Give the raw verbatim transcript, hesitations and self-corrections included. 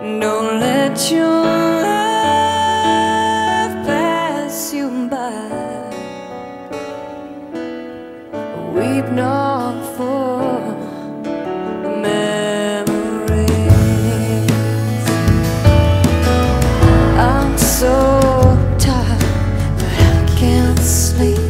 Don't let your life pass you by. Weep not for memories. I'm so tired, but I can't sleep.